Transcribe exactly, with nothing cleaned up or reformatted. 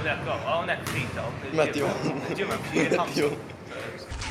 d'accord. Ah, on a cric là, on peut Mettio. dire même si il est Mettio.